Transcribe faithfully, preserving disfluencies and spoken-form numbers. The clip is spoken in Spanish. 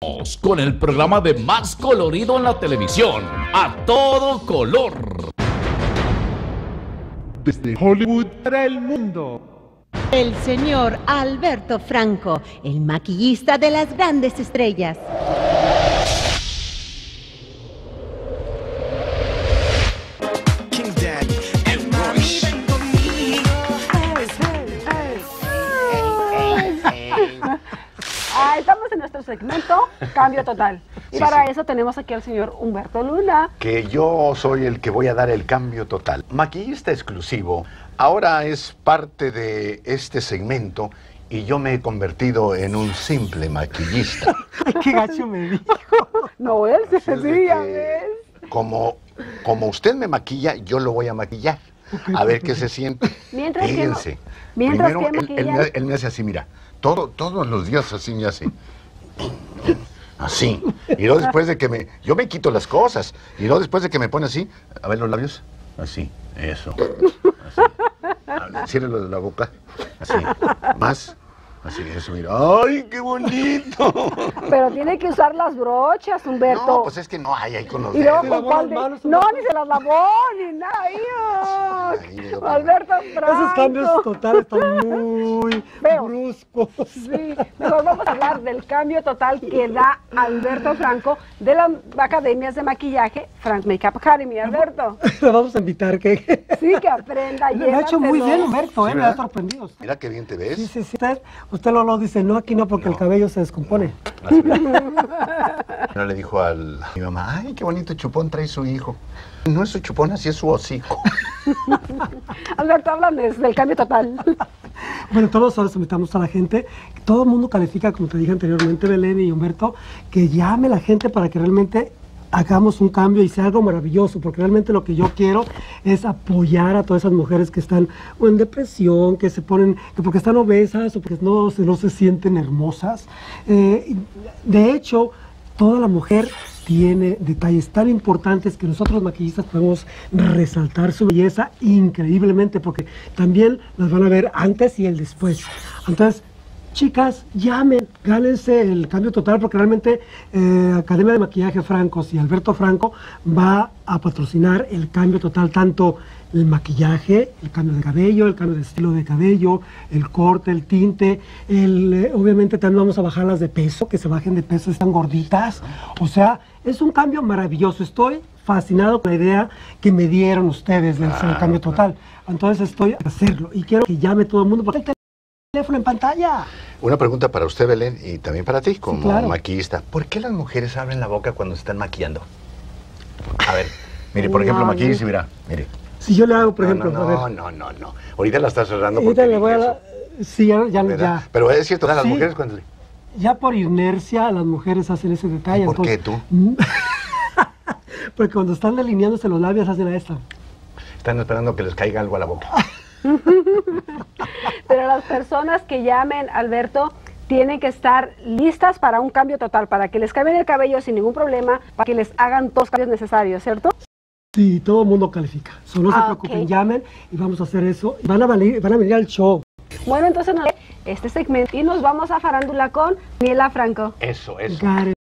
con el programa de más colorido en la televisión, A Todo Color. Desde Hollywood para el mundo. El señor Alberto Franco, el maquillista de las grandes estrellas. Ah, estamos en nuestro segmento Cambio Total. Y Sí, para sí. eso tenemos aquí al señor Humberto Luna. Que yo soy el que voy a dar el cambio total. Maquillista exclusivo, ahora es parte de este segmento y yo me he convertido en un simple maquillista. Ay, qué gacho me dijo. No, él se Es de decía, que ¿ves? Como, como usted me maquilla, yo lo voy a maquillar. A ver qué se siente. Mientras que Fíjense. no- mientras Primero, que él, él maquilla- me, él me hace así, mira. Todo, todos los días así me hace. Así. Y luego después de que me... Yo me quito las cosas. Y luego después de que me pone así, a ver los labios. Así. Eso. Así. Ciérralo de la boca. Así. Más. Así, eso, mira. ¡Ay, qué bonito! Pero tiene que usar las brochas, Humberto. No, pues es que no hay ahí con los Y luego dedos. con cuál de... las manos, No, Humberto? ni se las lavó, ni nada. ¡Ay! Ahí, digo, Alberto Franco. Esos cambios totales están muy Veo. bruscos. Sí, mejor vamos a hablar del cambio total que da Alberto Franco de las academias de maquillaje Frank Makeup Academy. Alberto, Le vamos a invitar que... sí que aprenda. Lo ha hecho muy bien, llévatelo. Humberto, ¿eh? Sí, Me ha ¿verdad? sorprendido. Mira qué bien te ves. Sí, sí, sí. Usted, usted lo, lo dice, no, aquí no, porque el cabello se descompone. Así. No le dijo al, a mi mamá, ay, qué bonito chupón trae su hijo. No es su chupón, así es su hocico. Alberto, háblame del cambio total. Bueno, todos ahora invitamos a la gente. Todo el mundo califica, como te dije anteriormente, Belén y Humberto, que llame la gente para que realmente hagamos un cambio y sea algo maravilloso, porque realmente lo que yo quiero es apoyar a todas esas mujeres que están o en depresión, que se ponen, que porque están obesas o porque no, se- no se sienten hermosas. Eh, de hecho, toda la mujer tiene detalles tan importantes que nosotros maquillistas podemos resaltar su belleza increíblemente, porque también las van a ver antes y el después. Entonces, chicas, llamen, gánense el cambio total, porque realmente eh, Academia de Maquillaje Francos y Alberto Franco va a patrocinar el cambio total, tanto el maquillaje, el cambio de cabello, el cambio de estilo de cabello, el corte, el tinte, el, eh, obviamente también vamos a bajarlas de peso, que se bajen de peso, están gorditas, o sea, es un cambio maravilloso. Estoy fascinado con la idea que me dieron ustedes del Claro, cambio total, entonces estoy a hacerlo y quiero que llame todo el mundo, porque el teléfono en pantalla. Una pregunta para usted, Belén, y también para ti, como claro. maquillista. ¿Por qué las mujeres abren la boca cuando se están maquillando? A ver, mire, por ejemplo, No, maquillese, mira, mire. Si yo le hago, por No, ejemplo, no, a ver, no, no, no, no. Ahorita la está cerrando ahorita porque le voy a dije la... eso, Sí, ya, ya, ¿verdad? ya. Pero es cierto, las Sí. mujeres cuando le... Ya por inercia las mujeres hacen ese detalle. ¿Y por qué entonces- Porque cuando están delineándose los labios hacen esto. Están esperando que les caiga algo a la boca. Pero las personas que llamen, Alberto, tienen que estar listas para un cambio total, para que les cambien el cabello sin ningún problema, para que les hagan todos los cambios necesarios, ¿cierto? Sí, todo el mundo califica. Solo no se Ah, preocupen, ok. llamen y vamos a hacer eso. Van a, venir, van a venir al show. Bueno, entonces nos- este segmento y nos vamos a farándula con Daniela Franco. Eso, eso. Got it.